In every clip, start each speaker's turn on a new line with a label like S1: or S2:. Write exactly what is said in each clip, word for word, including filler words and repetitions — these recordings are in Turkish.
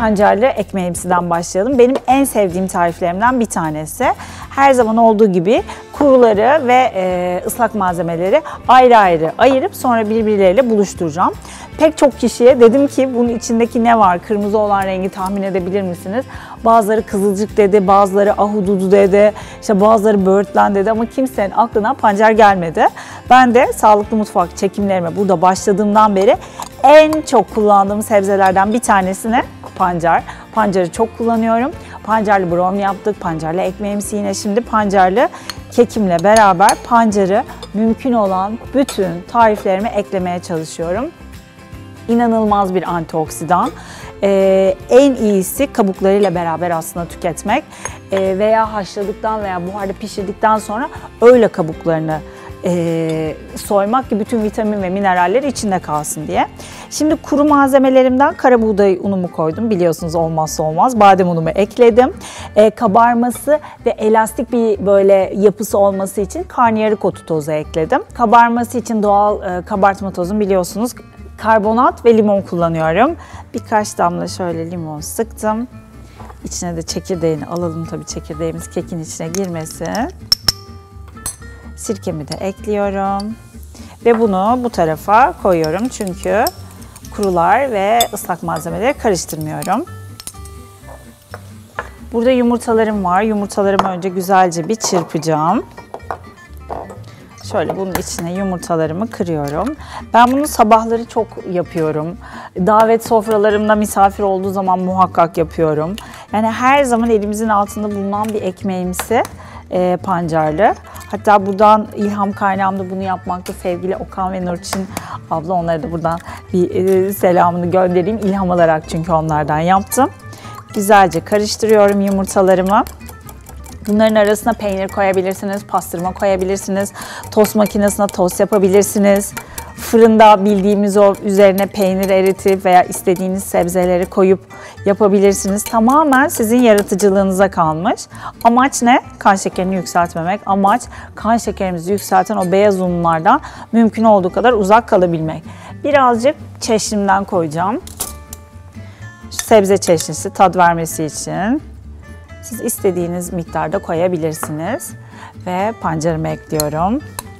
S1: pancarlı ekmeğimsiden başlayalım. Benim en sevdiğim tariflerimden bir tanesi. Her zaman olduğu gibi kuruları ve e, ıslak malzemeleri ayrı ayrı ayırıp sonra birbirleriyle buluşturacağım. Pek çok kişiye dedim ki bunun içindeki ne var? Kırmızı olan rengi tahmin edebilir misiniz? Bazıları kızılcık dedi, bazıları ahududu dedi, işte bazıları böğürtlen dedi ama kimsenin aklına pancar gelmedi. Ben de Sağlıklı Mutfak çekimlerime burada başladığımdan beri en çok kullandığım sebzelerden bir tanesine pancar. Pancarı çok kullanıyorum. Pancarlı brownie yaptık, pancarlı ekmeğimsi yine şimdi pancarlı kekimle beraber pancarı mümkün olan bütün tariflerime eklemeye çalışıyorum. İnanılmaz bir antioksidan. Ee, en iyisi kabuklarıyla beraber aslında tüketmek ee, veya haşladıktan veya buharda pişirdikten sonra öyle kabuklarını e, soymak ki bütün vitamin ve mineralleri içinde kalsın diye. Şimdi kuru malzemelerimden kara buğday unumu koydum. Biliyorsunuz olmazsa olmaz. Badem unumu ekledim. Ee, kabarması ve elastik bir böyle yapısı olması için karnıyarık otu tozu ekledim. Kabarması için doğal e, kabartma tozum biliyorsunuz. Karbonat ve limon kullanıyorum. Birkaç damla şöyle limon sıktım. İçine de çekirdeğini alalım tabii çekirdeğimiz kekin içine girmesin. Sirkemi de ekliyorum. Ve bunu bu tarafa koyuyorum çünkü kurular ve ıslak malzemeleri karıştırmıyorum. Burada yumurtalarım var. Yumurtalarımı önce güzelce bir çırpacağım. Şöyle bunun içine yumurtalarımı kırıyorum. Ben bunu sabahları çok yapıyorum. Davet sofralarımda misafir olduğu zaman muhakkak yapıyorum. Yani her zaman elimizin altında bulunan bir ekmeğimsi e, pancarlı. Hatta buradan ilham kaynağımda bunu yapmakta sevgili Okan ve Nurçin abla, onlara da buradan bir e, selamını göndereyim. İlham alarak çünkü onlardan yaptım. Güzelce karıştırıyorum yumurtalarımı. Bunların arasına peynir koyabilirsiniz, pastırma koyabilirsiniz, tost makinesine tost yapabilirsiniz. Fırında bildiğimiz o üzerine peynir eritip veya istediğiniz sebzeleri koyup yapabilirsiniz. Tamamen sizin yaratıcılığınıza kalmış. Amaç ne? Kan şekerini yükseltmemek. Amaç kan şekerimizi yükselten o beyaz unlardan mümkün olduğu kadar uzak kalabilmek. Birazcık çeşnimden koyacağım. Sebze çeşnisi tat vermesi için. Siz istediğiniz miktarda koyabilirsiniz. Ve pancarımı ekliyorum.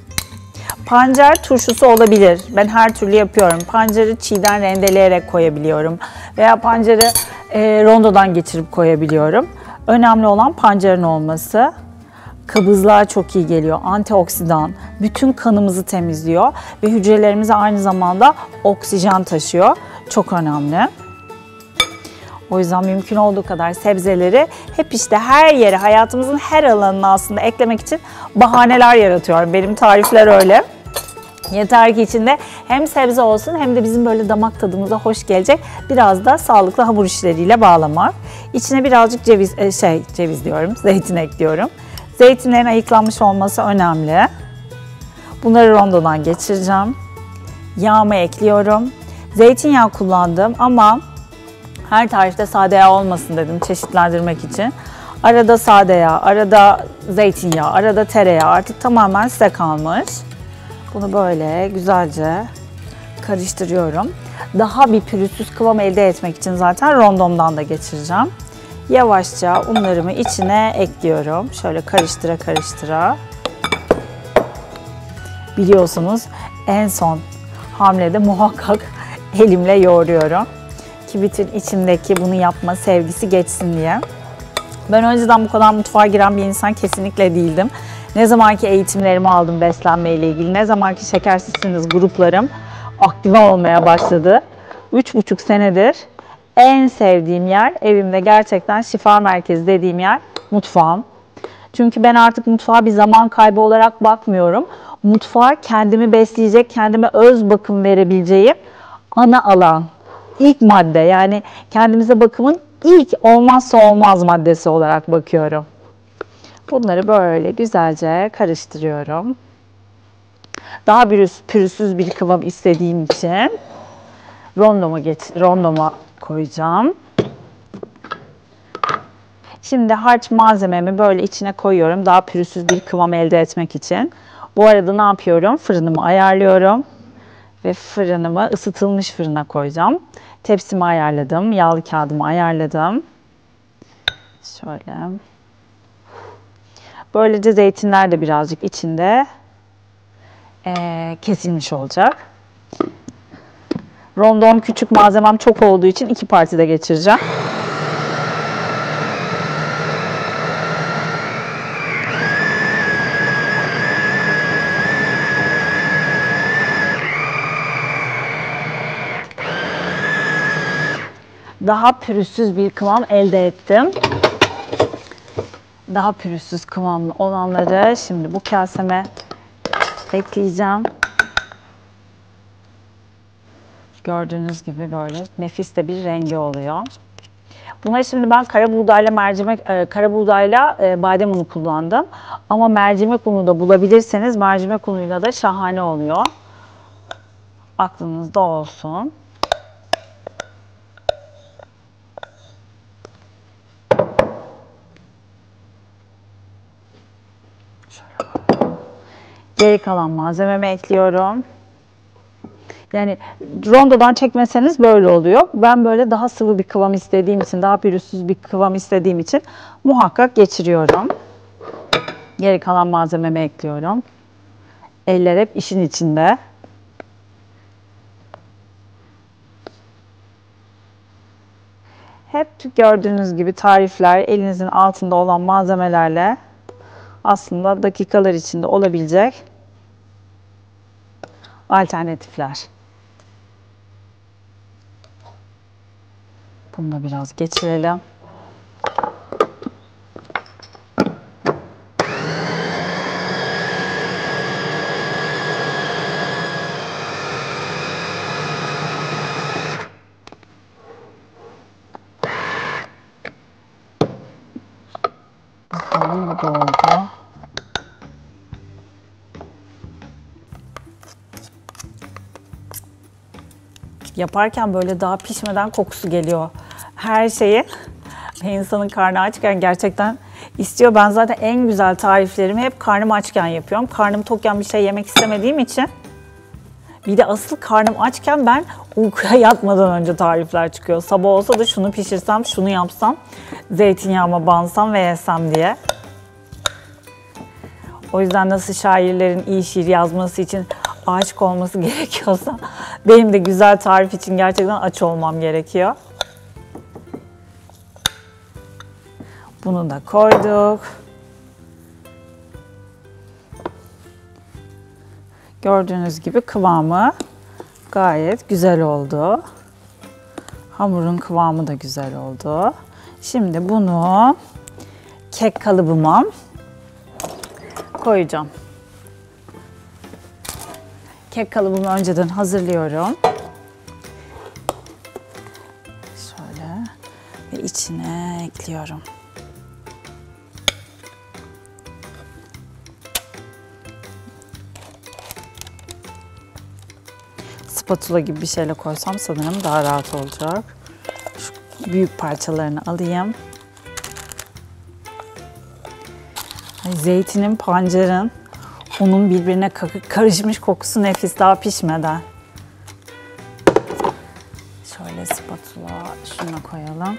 S1: Pancar turşusu olabilir. Ben her türlü yapıyorum. Pancarı çiğden rendeleyerek koyabiliyorum. Veya pancarı e, rondodan geçirip koyabiliyorum. Önemli olan pancarın olması. Kabızlığa çok iyi geliyor. Antioksidan. Bütün kanımızı temizliyor. Ve hücrelerimize aynı zamanda oksijen taşıyor. Çok önemli. O yüzden mümkün olduğu kadar sebzeleri hep işte her yere, hayatımızın her alanına aslında eklemek için bahaneler yaratıyorum. Benim tarifler öyle. Yeter ki içinde hem sebze olsun hem de bizim böyle damak tadımıza hoş gelecek biraz da sağlıklı hamur işleriyle bağlamak. İçine birazcık ceviz, şey ceviz diyorum, zeytin ekliyorum. Zeytinlerin ayıklanmış olması önemli. Bunları rondodan geçireceğim. Yağımı ekliyorum. Zeytinyağı kullandım ama her tarifte sade yağ olmasın dedim çeşitlendirmek için. Arada sade yağ, arada zeytinyağı, arada tereyağı, artık tamamen size kalmış. Bunu böyle güzelce karıştırıyorum. Daha bir pürüzsüz kıvam elde etmek için zaten rondomdan da geçireceğim. Yavaşça unlarımı içine ekliyorum. Şöyle karıştıra karıştıra. Biliyorsunuz en son hamlede muhakkak elimle yoğuruyorum. Ki bütün içimdeki bunu yapma sevgisi geçsin diye. Ben önceden bu kadar mutfağa giren bir insan kesinlikle değildim. Ne zamanki eğitimlerimi aldım beslenme ile ilgili, ne zamanki şekersizsiniz gruplarım aktive olmaya başladı. Üç buçuk senedir en sevdiğim yer evimde, gerçekten şifa merkezi dediğim yer mutfağım. Çünkü ben artık mutfağa bir zaman kaybı olarak bakmıyorum. Mutfağa kendimi besleyecek, kendime öz bakım verebileceğim ana alan. İlk madde, yani kendimize bakımın ilk olmazsa olmaz maddesi olarak bakıyorum. Bunları böyle güzelce karıştırıyorum. Daha pürüzsüz bir kıvam istediğim için rondoma, geç, rondoma koyacağım. Şimdi harç malzememi böyle içine koyuyorum daha pürüzsüz bir kıvam elde etmek için. Bu arada ne yapıyorum? Fırınımı ayarlıyorum. Ve fırınımı ısıtılmış fırına koyacağım. Tepsimi ayarladım. Yağlı kağıdımı ayarladım. Şöyle. Böylece zeytinler de birazcık içinde ee, kesilmiş olacak. Rondom küçük, malzemem çok olduğu için iki partide geçireceğim. Daha pürüzsüz bir kıvam elde ettim. Daha pürüzsüz kıvamlı olanları şimdi bu kaseme ekleyeceğim. Gördüğünüz gibi böyle nefis de bir rengi oluyor. Buna şimdi ben kara buğdayla mercimek, e, kara buğdayla e, badem unu kullandım. Ama mercimek unu da bulabilirseniz mercimek unuyla da şahane oluyor. Aklınızda olsun. Geri kalan malzememi ekliyorum. Yani rondodan çekmeseniz böyle oluyor. Ben böyle daha sıvı bir kıvam istediğim için, daha pürüzsüz bir kıvam istediğim için muhakkak geçiriyorum. Geri kalan malzememi ekliyorum. Eller hep işin içinde. Hep gördüğünüz gibi tarifler elinizin altında olan malzemelerle aslında dakikalar içinde olabilecek alternatifler. Bunu da biraz geçirelim. Bakalım bu da oldu. Yaparken böyle daha pişmeden kokusu geliyor. Her şeyi insanın karnı açken gerçekten istiyor. Ben zaten en güzel tariflerimi hep karnım açken yapıyorum. Karnım tokken bir şey yemek istemediğim için. Bir de asıl karnım açken ben uykuya yatmadan önce tarifler çıkıyor. Sabah olsa da şunu pişirsem, şunu yapsam, zeytinyağıma bansam ve yesem diye. O yüzden nasıl şairlerin iyi şiir yazması için aşık olması gerekiyorsa benim de güzel tarif için gerçekten aç olmam gerekiyor. Bunu da koyduk. Gördüğünüz gibi kıvamı gayet güzel oldu. Hamurun kıvamı da güzel oldu. Şimdi bunu kek kalıbıma koyacağım. Kek kalıbımı önceden hazırlıyorum. Şöyle ve içine ekliyorum. Spatula gibi bir şeyle koysam sanırım daha rahat olacak. Şu büyük parçalarını alayım. Zeytinin, pancarın, unun birbirine karışmış kokusu nefis daha pişmeden. Şöyle spatula şuna koyalım.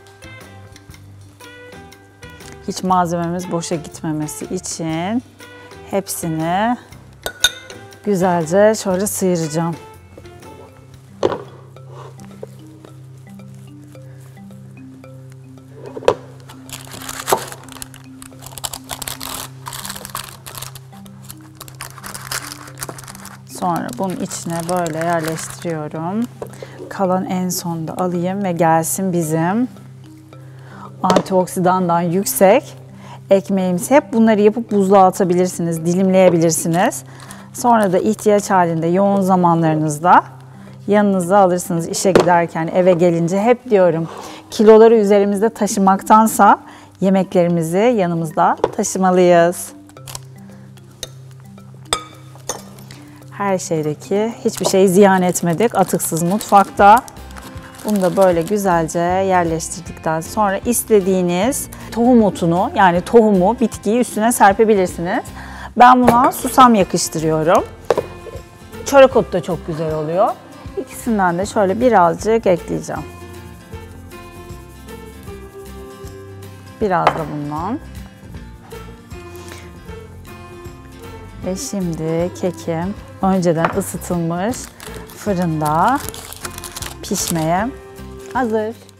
S1: Hiç malzememiz boşa gitmemesi için hepsini güzelce şöyle sıyıracağım. Sonra bunun içine böyle yerleştiriyorum. Kalan en sonda alayım ve gelsin bizim antioksidandan yüksek ekmeğimiz. Hep bunları yapıp buzluğa atabilirsiniz, dilimleyebilirsiniz. Sonra da ihtiyaç halinde yoğun zamanlarınızda yanınıza alırsınız işe giderken, eve gelince. Hep diyorum, kiloları üzerimizde taşımaktansa yemeklerimizi yanımızda taşımalıyız. Her şeydeki hiçbir şeyi ziyan etmedik. Atıksız mutfakta. Bunu da böyle güzelce yerleştirdikten sonra istediğiniz tohum otunu, yani tohumu, bitkiyi üstüne serpebilirsiniz. Ben buna susam yakıştırıyorum. çörek otu da çok güzel oluyor. İkisinden de şöyle birazcık ekleyeceğim. Biraz da bundan. Ve şimdi kekim önceden ısıtılmış fırında pişmeye hazır.